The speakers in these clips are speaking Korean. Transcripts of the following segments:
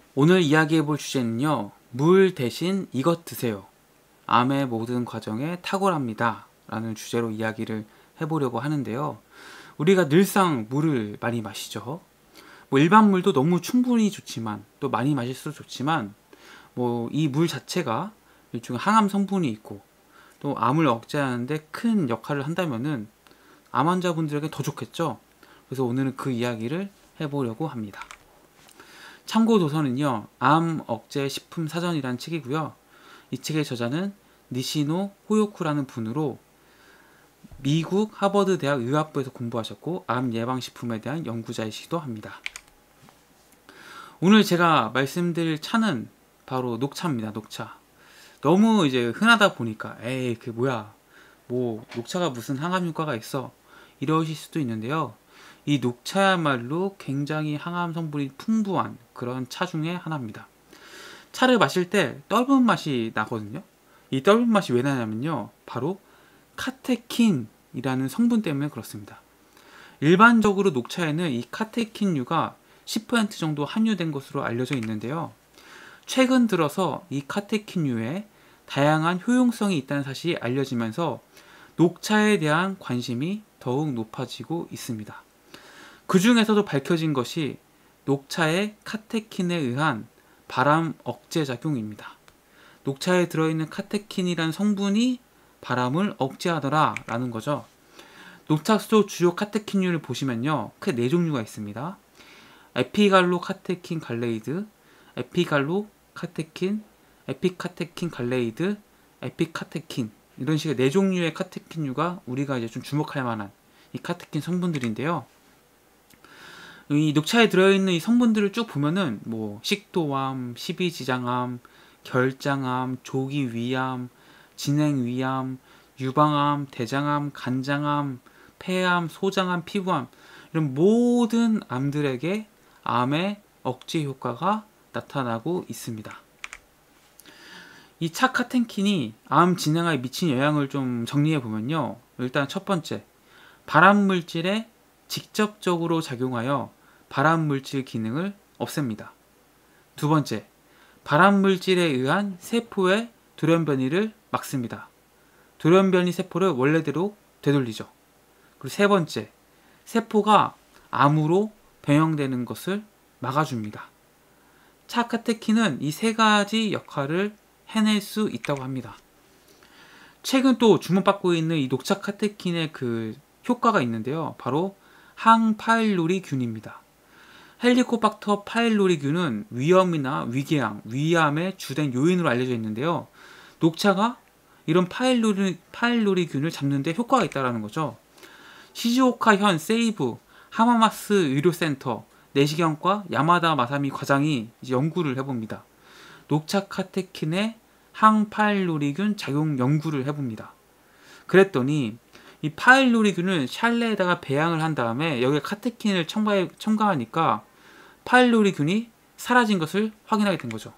오늘 이야기해 볼 주제는요, 물 대신 이것 드세요. 암의 모든 과정에 탁월합니다. 라는 주제로 이야기를 해보려고 하는데요. 우리가 늘상 물을 많이 마시죠. 일반 물도 너무 충분히 좋지만, 또 많이 마실수록 좋지만, 이 물 자체가 일종의 항암 성분이 있고, 또 암을 억제하는데 큰 역할을 한다면은 암 환자분들에게 더 좋겠죠. 그래서 오늘은 그 이야기를 해보려고 합니다. 참고 도서는요, 암 억제 식품 사전이라는 책이고요. 이 책의 저자는 니시노 호요쿠라는 분으로 미국 하버드 대학 의학부에서 공부하셨고 암 예방 식품에 대한 연구자이시기도 합니다. 오늘 제가 말씀드릴 차는 바로 녹차입니다. 녹차. 너무 이제 흔하다 보니까 에이 그 뭐야, 녹차가 무슨 항암 효과가 있어, 이러실 수도 있는데요. 이 녹차야말로 굉장히 항암 성분이 풍부한 그런 차 중에 하나입니다. 차를 마실 때 떫은 맛이 나거든요. 이 떫은 맛이 왜 나냐면요, 바로 카테킨이라는 성분 때문에 그렇습니다. 일반적으로 녹차에는 이 카테킨류가 10% 정도 함유된 것으로 알려져 있는데요. 최근 들어서 이 카테킨류에 다양한 효용성이 있다는 사실이 알려지면서 녹차에 대한 관심이 더욱 높아지고 있습니다. 그 중에서도 밝혀진 것이 녹차의 카테킨에 의한 바람 억제 작용입니다. 녹차에 들어있는 카테킨이란 성분이 바람을 억제하더라 라는 거죠. 녹차 속 주요 카테킨류를 보시면요, 크게 4종류가 있습니다. 에피갈로 카테킨 갈레이드, 에피갈로 카테킨, 에피카테킨 갈레이드, 에피카테킨, 이런 식의 4종류의 카테킨류가 우리가 이제 좀 주목할 만한 이 카테킨 성분들인데요. 이 녹차에 들어있는 이 성분들을 쭉 보면은 식도암, 십이지장암, 결장암, 조기위암, 진행위암, 유방암, 대장암, 간장암, 폐암, 소장암, 피부암, 이런 모든 암들에게 암의 억제 효과가 나타나고 있습니다. 이 차 카테킨이 암 진행에 미친 영향을 좀 정리해 보면요, 일단 첫 번째, 발암물질에 직접적으로 작용하여 발암물질 기능을 없앱니다. 두 번째, 발암물질에 의한 세포의 돌연변이를 막습니다. 돌연변이 세포를 원래대로 되돌리죠. 그리고 세 번째, 세포가 암으로 변형되는 것을 막아줍니다. 차 카테킨은 이 세 가지 역할을 해낼 수 있다고 합니다. 최근 또 주목받고 있는 이 녹차 카테킨의 그 효과가 있는데요. 바로 항파일로리균입니다. 헬리코박터 파일로리균은 위염이나 위궤양, 위암의 주된 요인으로 알려져 있는데요. 녹차가 이런 파일로리균을 잡는 데 효과가 있다는 거죠. 시즈오카 현 세이부 하마마스 의료센터 내시경과 야마다 마사미 과장이 이제 연구를 해봅니다. 녹차 카테킨의 항파일로리균 작용 연구를 해봅니다. 그랬더니 이 파일로리균을 샬레에다가 배양을 한 다음에 여기에 카테킨을 첨가하니까 파일로리균이 사라진 것을 확인하게 된 거죠.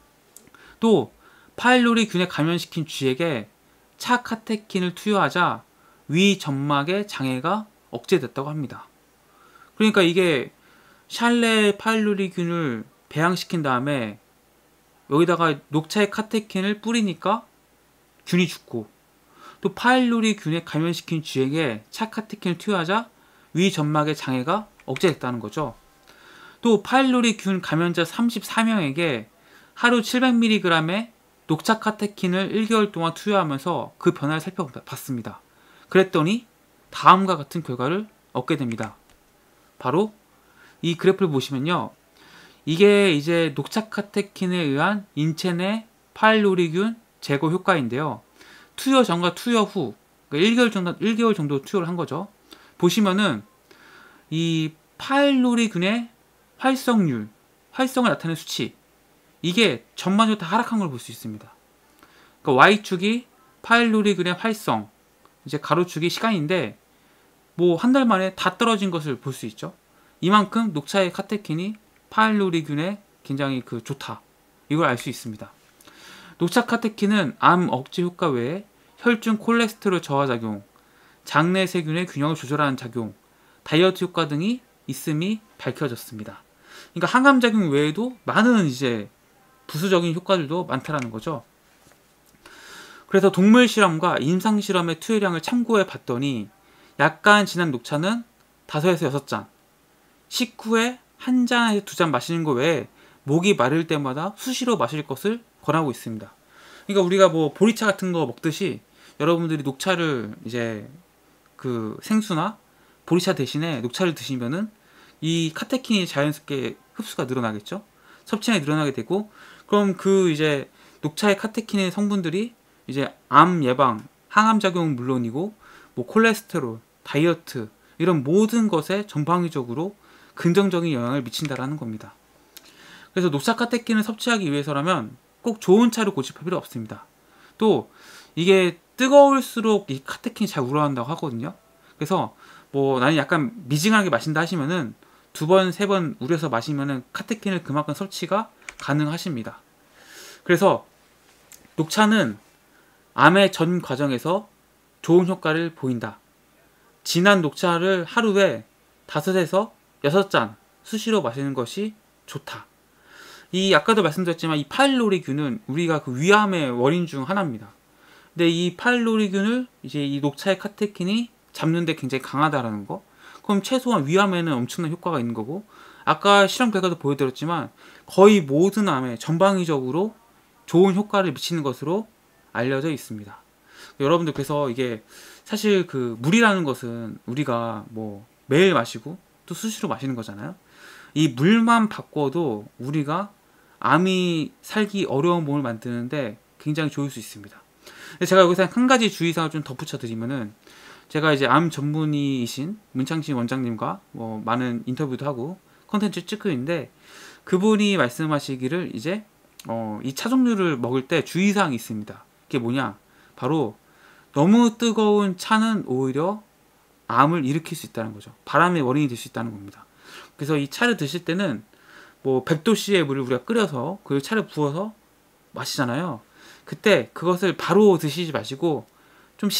또 파일로리균에 감염시킨 쥐에게 차 카테킨을 투여하자 위 점막의 장애가 억제됐다고 합니다. 그러니까 이게 샬레 파일로리균을 배양시킨 다음에 여기다가 녹차의 카테킨을 뿌리니까 균이 죽고, 또 파일로리균에 감염시킨 쥐에게 차 카테킨을 투여하자 위 점막의 장애가 억제됐다는 거죠. 또 파일로리균 감염자 34명에게 하루 700mg의 녹차 카테킨을 1개월 동안 투여하면서 그 변화를 살펴봤습니다. 그랬더니 다음과 같은 결과를 얻게 됩니다. 바로 이 그래프를 보시면요, 이게 이제 녹차 카테킨에 의한 인체 내 파일로리균 제거 효과인데요. 투여 전과 투여 후, 그러니까 1개월 정도 투여를 한 거죠. 보시면은 이 파일로리균의 활성을 나타내는 수치, 이게 전반적으로 다 하락한 걸 볼 수 있습니다. 그러니까 Y축이 파일로리균의 활성, 이제 가로축이 시간인데 한 달 만에 다 떨어진 것을 볼 수 있죠. 이만큼 녹차의 카테킨이 파일로리균에 굉장히 좋다, 이걸 알 수 있습니다. 녹차 카테킨은 암 억제 효과 외에 혈중 콜레스테롤 저하 작용, 장내 세균의 균형을 조절하는 작용, 다이어트 효과 등이 있음이 밝혀졌습니다. 그러니까 항암작용 외에도 많은 이제 부수적인 효과들도 많다라는 거죠. 그래서 동물 실험과 임상 실험의 투여량을 참고해 봤더니 약간 진한 녹차는 5에서 6잔, 식후에 1잔에서 2잔 마시는 거 외에 목이 마를 때마다 수시로 마실 것을 권하고 있습니다. 그러니까 우리가 뭐 보리차 같은 거 먹듯이 여러분들이 녹차를 이제 그 생수나 보리차 대신에 녹차를 드시면은 이 카테킨이 자연스럽게 흡수가 늘어나겠죠. 섭취량이 늘어나게 되고, 그럼 그 이제 녹차의 카테킨의 성분들이 이제 암 예방, 항암 작용은 물론이고 뭐 콜레스테롤, 다이어트 이런 모든 것에 전방위적으로 긍정적인 영향을 미친다라는 겁니다. 그래서 녹차 카테킨을 섭취하기 위해서라면 꼭 좋은 차를 고집할 필요 없습니다. 또 이게 뜨거울수록 이 카테킨이 잘 우러난다고 하거든요. 그래서 뭐 나는 약간 미징하게 마신다 하시면은 2번, 3번 우려서 마시면은 카테킨을 그만큼 섭취가 가능하십니다. 그래서 녹차는 암의 전 과정에서 좋은 효과를 보인다. 진한 녹차를 하루에 5에서 6잔 수시로 마시는 것이 좋다. 이 아까도 말씀드렸지만 이 파일로리균은 우리가 그 위암의 원인 중 하나입니다. 근데 이 파일로리균을 이제 이 녹차의 카테킨이 잡는데 굉장히 강하다라는 거. 그럼 최소한 위암에는 엄청난 효과가 있는 거고, 아까 실험 결과도 보여드렸지만 거의 모든 암에 전방위적으로 좋은 효과를 미치는 것으로 알려져 있습니다. 여러분들 그래서 이게 사실 그 물이라는 것은 우리가 뭐 매일 마시고 또 수시로 마시는 거잖아요. 이 물만 바꿔도 우리가 암이 살기 어려운 몸을 만드는데 굉장히 좋을 수 있습니다. 제가 여기서 한 가지 주의사항을 좀 덧붙여 드리면은, 제가 이제 암 전문의이신 문창신 원장님과 뭐 많은 인터뷰도 하고 컨텐츠 찍고 있는데, 그분이 말씀하시기를 이제 이 차 종류를 먹을 때 주의사항이 있습니다. 그게 뭐냐? 바로 너무 뜨거운 차는 오히려 암을 일으킬 수 있다는 거죠. 바람의 원인이 될 수 있다는 겁니다. 그래서 이 차를 드실 때는 뭐 100도씨의 물을 우리가 끓여서 그 차를 부어서 마시잖아요. 그때 그것을 바로 드시지 마시고 좀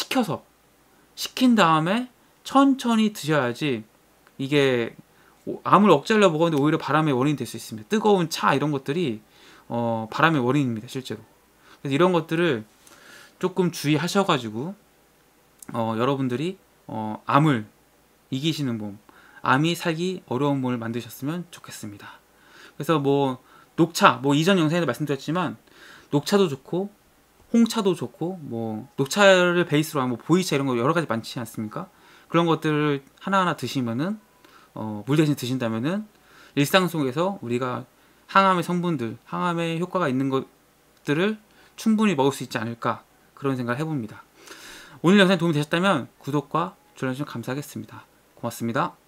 식힌 다음에 천천히 드셔야지, 이게 암을 억제하려고 먹었는데 오히려 바람의 원인이 될 수 있습니다. 뜨거운 차 이런 것들이 바람의 원인입니다, 실제로. 그래서 이런 것들을 조금 주의하셔가지고 여러분들이 암을 이기시는 몸, 암이 살기 어려운 몸을 만드셨으면 좋겠습니다. 그래서 뭐 녹차, 뭐 이전 영상에도 말씀드렸지만 녹차도 좋고 홍차도 좋고, 뭐 녹차를 베이스로 한 뭐 보이차 이런 거 여러 가지 많지 않습니까? 그런 것들을 하나하나 드시면은 물 대신 드신다면은 일상 속에서 우리가 항암의 성분들, 항암의 효과가 있는 것들을 충분히 먹을 수 있지 않을까, 그런 생각을 해봅니다. 오늘 영상이 도움이 되셨다면 구독과 좋아요 주시면 감사하겠습니다. 고맙습니다.